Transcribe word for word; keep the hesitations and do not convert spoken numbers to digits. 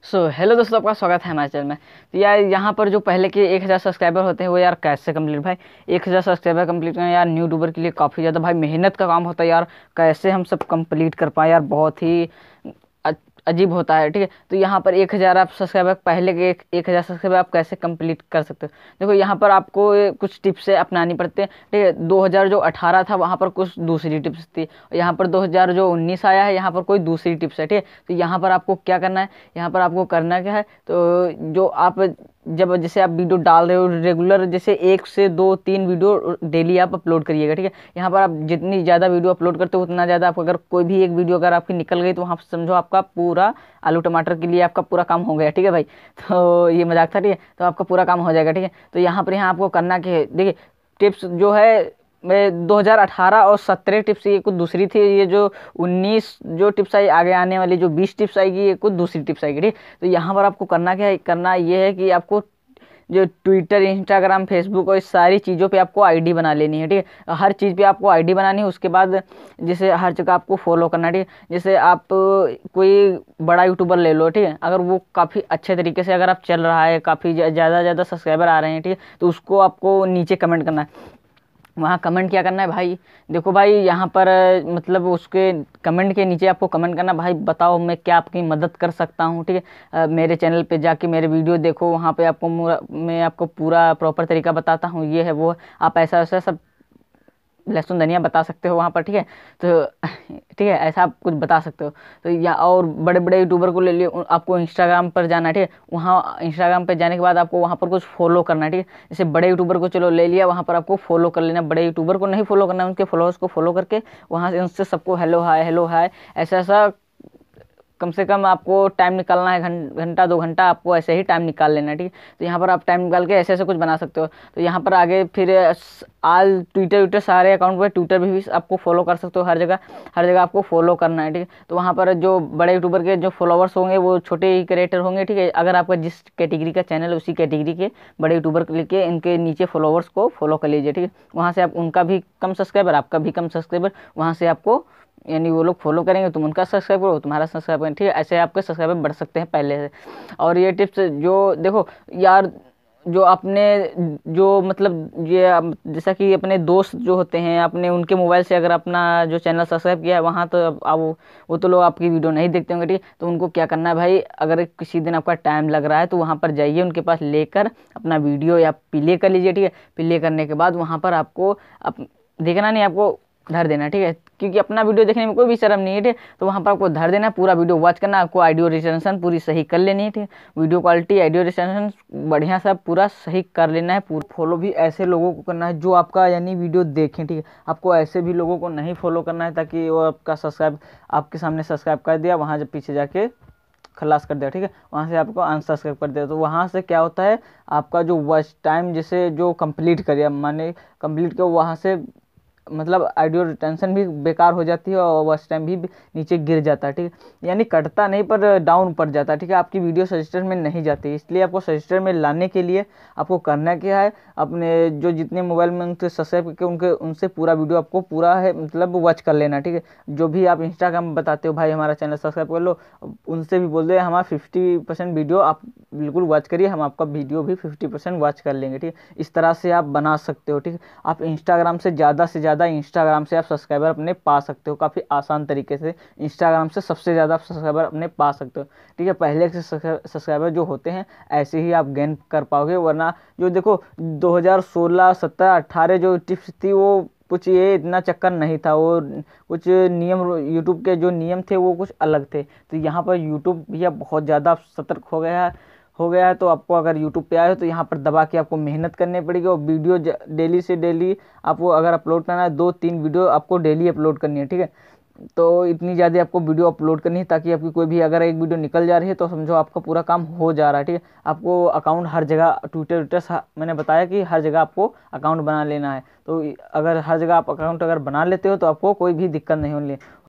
So hello दोस्तों, आपका स्वागत है हमारे चैनल में। तो यार यहाँ पर जो पहले के एक हज़ार सब्सक्राइबर होते हैं वो यार कैसे कंप्लीट भाई एक हज़ार सब्सक्राइबर कंप्लीट करना यार यूट्यूबर के लिए काफ़ी ज़्यादा भाई मेहनत का काम होता है यार। कैसे हम सब कंप्लीट कर पाए यार, बहुत ही अ- अजीब होता है। ठीक है, तो यहाँ पर एक हज़ार आप सब्सक्राइबर पहले के एक एक हज़ार सब्सक्राइबर आप कैसे कंप्लीट कर सकते हो। देखो यहाँ पर आपको ये कुछ टिप्स है अपनानी पड़ते हैं। ठीक है, दो हज़ार जो अठारह था वहाँ पर कुछ दूसरी टिप्स थी, और यहाँ पर दो हज़ार जो उन्नीस आया है यहाँ पर कोई दूसरी टिप्स है। ठीक है, तो यहाँ पर आपको क्या करना है, यहाँ पर आपको करना क्या है, तो जो आप जब जैसे आप वीडियो डाल रहे हो रेगुलर, जैसे एक से दो तीन वीडियो डेली आप अपलोड करिएगा। ठीक है, यहाँ पर आप जितनी ज़्यादा वीडियो अपलोड करते हो उतना ज़्यादा आपको, अगर कोई भी एक वीडियो अगर आपकी निकल गई तो वहाँ समझो आपका पूरा आलू टमाटर के लिए आपका पूरा काम हो गया। ठीक है भाई, तो ये मजाक था। ठीक है, तो आपका पूरा काम हो जाएगा। ठीक है, तो यहाँ पर यहाँ आपको करना क्या है, देखिए टिप्स जो है मैं दो हज़ार अठारह और सत्रह टिप्स ये कुछ दूसरी थी, ये जो उन्नीस जो टिप्स आई आगे आने वाली जो बीस टिप्स आएगी ये कुछ दूसरी टिप्स आएगी। ठीक, तो यहाँ पर आपको करना क्या है, करना ये है कि आपको जो ट्विटर इंस्टाग्राम फेसबुक और इस सारी चीज़ों पे आपको आईडी बना लेनी है। ठीक है, हर चीज़ पे आपको आईडी बनानी है। उसके बाद जैसे हर जगह आपको फॉलो करना है। ठीक है, जैसे आप कोई बड़ा यूट्यूबर ले लो, ठीक है, अगर वो काफ़ी अच्छे तरीके से अगर आप चल रहा है, काफ़ी ज़्यादा ज़्यादा सब्सक्राइबर आ रहे हैं, ठीक है, तो उसको आपको नीचे कमेंट करना है। वहाँ कमेंट क्या करना है भाई, देखो भाई यहाँ पर अ, मतलब उसके कमेंट के नीचे आपको कमेंट करना, भाई बताओ मैं क्या आपकी मदद कर सकता हूँ। ठीक है, अ, मेरे चैनल पे जाके मेरे वीडियो देखो, वहाँ पे आपको मुरा- मैं आपको पूरा प्रॉपर तरीका बताता हूँ, ये है वो है। आप ऐसा ऐसा सब लहसुन धनिया बता सकते हो वहाँ पर। ठीक है, तो ठीक है, ऐसा आप कुछ बता सकते हो। तो या और बड़े बड़े यूट्यूबर को ले लियो, उन- आपको इंस्टाग्राम पर जाना है। ठीक है, वहाँ इंस्टाग्राम पर जाने के बाद आपको वहाँ पर कुछ फॉलो करना है। ठीक है, जैसे बड़े यूट्यूबर को चलो ले लिया, वहाँ पर आपको फॉलो कर लेना। बड़े यूट्यूबर को नहीं फॉलो करना, उनके फॉलोअर्स को फॉलो करके वहाँ से उनसे सबको हेलो हाय हेलो हाय ऐसा ऐसा कम से कम आपको टाइम निकालना है, घं- घंटा दो घंटा आपको ऐसे ही टाइम निकाल लेना है। ठीक है, तो यहाँ पर आप टाइम निकाल के ऐसे ऐसे कुछ बना सकते हो। तो यहाँ पर आगे फिर स- आल ट्विटर ट्विटर सारे अकाउंट पर ट्विटर भी, भी आपको फॉलो कर सकते हो। हर जगह हर जगह आपको फॉलो करना है। ठीक है, तो वहाँ पर जो बड़े यूट्यूबर के जो फॉलोवर्स होंगे वो छोटे ही क्रिएटर होंगे। ठीक है, अगर आपका जिस कैटेगरी का चैनल है उसी कैटेगरी के बड़े यूट्यूबर लेके इनके नीचे फॉलोवर्स को फॉलो कर लीजिए। ठीक है, वहाँ से आप उनका भी कम सब्सक्राइबर, आपका भी कम सब्सक्राइबर, वहाँ से आपको यानी वो लोग फॉलो करेंगे, तुम उनका सब्सक्राइब करो, तुम्हारा सब्सक्राइब करें। ठीक है, ऐसे आपके सब्सक्राइबर बढ़ सकते हैं पहले से। और ये टिप्स जो देखो यार, जो अपने जो मतलब ये आप- जैसा कि अपने दोस्त जो होते हैं अपने, उनके मोबाइल से अगर अपना जो चैनल सब्सक्राइब किया है वहाँ तो अब अब वो वो तो लोग आपकी वीडियो नहीं देखते होंगे। ठीक है, तो उनको क्या करना है भाई, अगर किसी दिन आपका टाइम लग रहा है तो वहाँ पर जाइए, उनके पास लेकर अपना वीडियो या प्ले कर लीजिए। ठीक है, प्ले करने के बाद वहाँ पर आपको अप देखना नहीं, आपको धर देना। ठीक है, क्योंकि अपना वीडियो देखने में कोई भी शर्म नहीं है। ठीक है, तो वहाँ पर आपको धर देना, पूरा वीडियो वॉच करना, आपको ऑडियो रिटेंशन पूरी सही कर लेनी है। ठीक है, वीडियो क्वालिटी ऑडियो रिटेंशन बढ़िया सा पूरा सही कर लेना है। पूरा फॉलो भी ऐसे लोगों को करना है जो आपका यानी वीडियो देखें। ठीक है, आपको ऐसे भी लोगों को नहीं फॉलो करना है ताकि वो आपका सब्सक्राइब आपके सामने सब्सक्राइब कर दिया, वहाँ जब पीछे जाके खलास कर दिया। ठीक है, वहाँ से आपको अनसब्सक्राइब कर दिया, तो वहाँ से क्या होता है, आपका जो वॉच टाइम जैसे जो कंप्लीट करिए माने कंप्लीट किया, वहाँ से मतलब ऑडियो रिटेंशन भी बेकार हो जाती है और वॉच टाइम भी नीचे गिर जाता है। ठीक है, यानी कटता नहीं पर डाउन पड़ जाता है। ठीक है, आपकी वीडियो सजेस्टर में नहीं जाती, इसलिए आपको सजेस्टर में लाने के लिए आपको करना क्या है, अपने जो जितने मोबाइल में उनसे सब्सक्राइब करके उनके उनसे पूरा वीडियो आपको पूरा है मतलब वॉच कर लेना। ठीक है, जो भी आप इंस्टाग्राम में बताते हो भाई हमारा चैनल सब्सक्राइब कर लो, उनसे भी बोल दे हमारा फिफ्टी परसेंट वीडियो आप बिल्कुल वॉच करिए, हम आपका वीडियो भी फिफ्टी परसेंट वॉच कर लेंगे। ठीक है, इस तरह से आप बना सकते हो। ठीक है, आप इंस्टाग्राम से ज़्यादा से ज़्यादा इंस्टाग्राम से आप सब्सक्राइबर अपने पा सकते हो, काफ़ी आसान तरीके से इंस्टाग्राम से सबसे ज़्यादा आप सब्सक्राइबर अपने पा सकते हो। ठीक है, पहले के सब्सक्राइबर जो होते हैं ऐसे ही आप गेन कर पाओगे, वरना जो देखो दो हज़ार सोलह सत्रह अट्ठारह जो टिप्स थी वो कुछ ये इतना चक्कर नहीं था, वो कुछ नियम यूट्यूब के जो नियम थे वो कुछ अलग थे। तो यहाँ पर यूट्यूब भैया बहुत ज़्यादा सतर्क हो गया है हो गया है तो आपको अगर यूट्यूब पे आए हो तो यहाँ पर दबा के आपको मेहनत करनी पड़ेगी, और वीडियो डेली से डेली आपको अगर अपलोड करना है दो तीन वीडियो आपको डेली अपलोड करनी है। ठीक है, तो इतनी ज़्यादा आपको वीडियो अपलोड करनी है ताकि आपकी कोई भी अगर एक वीडियो निकल जा रही है तो समझो आपका पूरा काम हो जा रहा है। ठीक है, आपको अकाउंट हर जगह ट्विटर ट्विटर मैंने बताया कि हर जगह आपको अकाउंट बना लेना है, तो अगर हर जगह आप अकाउंट अगर बना लेते हो तो आपको कोई भी दिक्कत नहीं होने